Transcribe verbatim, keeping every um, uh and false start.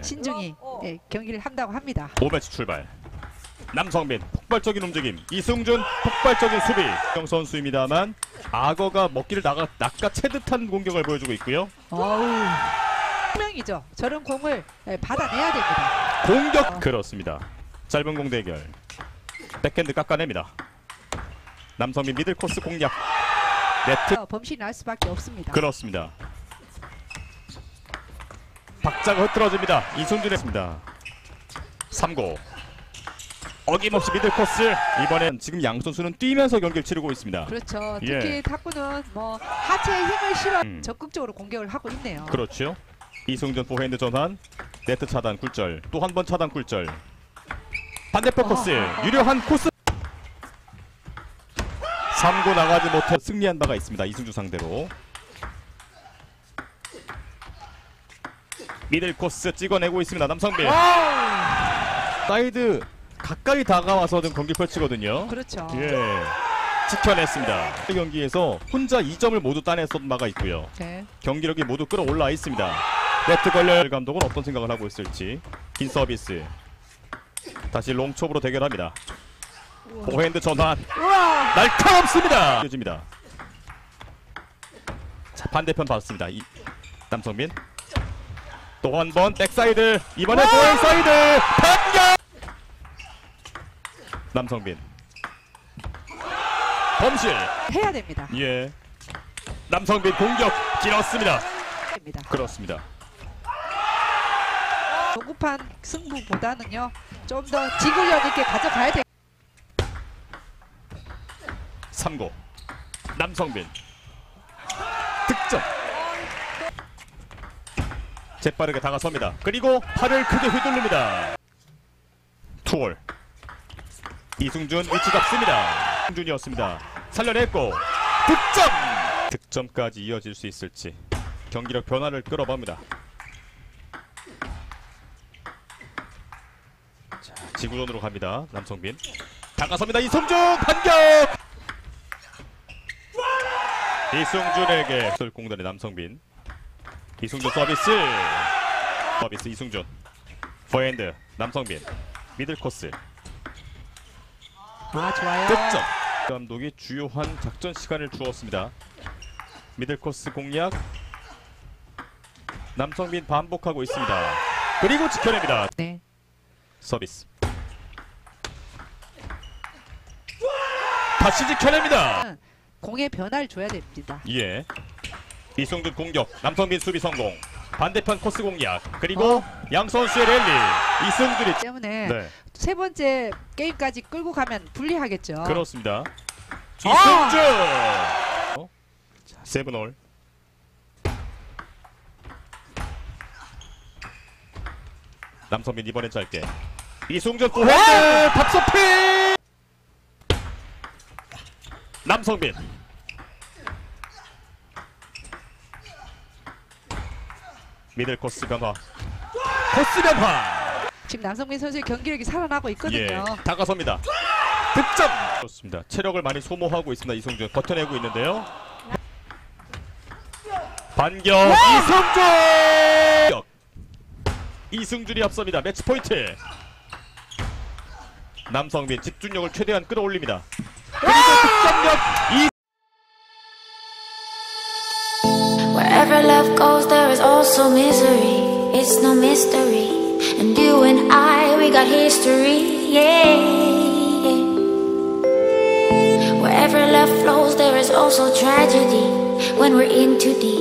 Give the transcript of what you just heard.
신중히 예, 경기를 한다고 합니다. 오 매치 출발. 남성빈 폭발적인 움직임, 이승준 폭발적인 수비. 영 선수입니다만 악어가 먹기를 나가, 낚아채 듯한 공격을 보여주고 있고요. 어우, 분명이죠. 저런 공을 예, 받아내야 됩니다. 공격 어. 그렇습니다. 짧은 공 대결. 백핸드 깎아냅니다. 남성빈 미들 코스 공략. 네트 어, 범실이 날 수밖에 없습니다. 그렇습니다. 박자가 흐트러집니다. 이승준 했습니다. 삼 구 어김없이 미들 코스. 이번엔 지금 양 선수는 뛰면서 경기를 치르고 있습니다. 그렇죠. 예. 특히 탁구는 뭐 하체에 힘을 실어 음. 적극적으로 공격을 하고 있네요. 그렇죠. 이승준 포핸드 전환. 네트 차단 굴절. 또 한 번 차단 굴절. 반대편 코스. 유려한 코스. 삼 구 나가지 못해 승리한 바가 있습니다. 이승준 상대로. 미들 코스 찍어내고 있습니다. 남성빈. 사이드 가까이 다가와서는 경기 펼치거든요. 그렇죠. 예, 지켜냈습니다. 이 경기에서 혼자 이 점을 모두 따냈던 바가 있고요. 네. 경기력이 모두 끌어올라 있습니다. 네트 걸려 감독은 어떤 생각을 하고 있을지. 긴 서비스. 다시 롱초브로 대결합니다. 포핸드 전환. 우와. 날카롭습니다. 줍니다. 자, 반대편 봤습니다. 이, 남성빈. 또 한 번 백사이드. 이번에 포핸드 사이드. 반격. 남성빈. 범실. 해야 됩니다. 예. 남성빈 공격 길었습니다. 됩니다. 그렇습니다. 조급한 승부보다는요, 좀 더 지구력 있게 가져가야 돼. 삼 구 남성빈 득점. 재빠르게 다가섭니다. 그리고 팔을 크게 휘둘릅니다. 투홀. 이승준 위치 잡습니다. 이승준이었습니다. 살려냈고 득점. 득점까지 이어질 수 있을지 경기력 변화를 끌어봅니다. 자, 지구전으로 갑니다. 남성빈 다가섭니다. 이승준 반격. 이승준에게 공단의 남성빈. 이승준 서비스. 서비스 이승준. 포핸드 남성빈. 미들 코스. 아, 좋아요. 득점. 감독이 주요한 작전 시간을 주었습니다. 미들 코스 공략. 남성빈 반복하고 있습니다. 그리고 지켜냅니다. 네. 서비스. 다시 지켜냅니다. 공의 변화를 줘야 됩니다. 예. 이승준 공격. 남성빈 수비 성공. 반대편 코스 공략. 그리고 어. 양 선수의 랠리. 이승준이 때문에 네. 세 번째 게임까지 끌고 가면 불리하겠죠. 그렇습니다. 아! 이승준. 어? 자, 세븐홀. 남성빈 이번엔 짧게. 이승준 포핸드 탑서피. 남성빈. 미들 코스 변화. 코스 변화. 지금 남성민 선수의 경기력이 살아나고 있거든요. 예, 다가섭니다. 득점. 좋습니다. 체력을 많이 소모하고 있습니다. 이승준 버텨내고 있는데요. 반격. 이승준. 이승준이 앞섭니다. 매치 포인트. 남성빈 집중력을 최대한 끌어올립니다. 그리고 득점력. 이 Wherever love goes, there is also misery. It's no mystery. And you and I, we got history. Yeah. Wherever love flows, there is also tragedy. When we're in too deep.